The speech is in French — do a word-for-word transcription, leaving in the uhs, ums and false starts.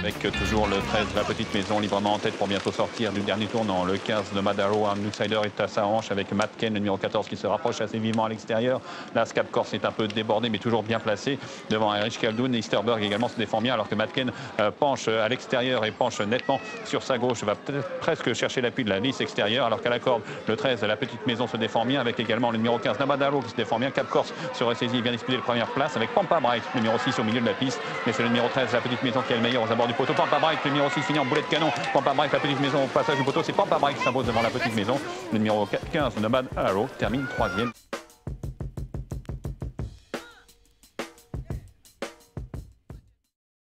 Avec toujours le treize, la petite maison, librement en tête pour bientôt sortir du dernier tournant. Le quinze, de Madaro, un outsider est à sa hanche avec Matt Ken, le numéro quatorze, qui se rapproche assez vivement à l'extérieur. Là, Scap Corse est un peu débordé, mais toujours bien placé devant Erich Kaldun. Easterberg également se défend bien, alors que Matt Ken euh, penche à l'extérieur et penche nettement sur sa gauche. Va peut-être presque chercher l'appui de la lisse extérieure, alors qu'à la corde, le treize, la petite maison se défend bien, avec également le numéro quinze, Namadaro, qui se défend bien. Cap Corse se ressaisit et vient disputer la première place avec Pampa Bright, numéro six, au milieu de la piste. Mais c'est le numéro treize, la petite maison, qui est le meilleur aux abords du poteau. Pampa Bright, le numéro six, finit en boulet de canon. Pampa Bright, la petite maison au passage du poteau. C'est Pampa Bright qui s'impose devant la petite maison. Le numéro quinze, Nomad Arrow, termine troisième.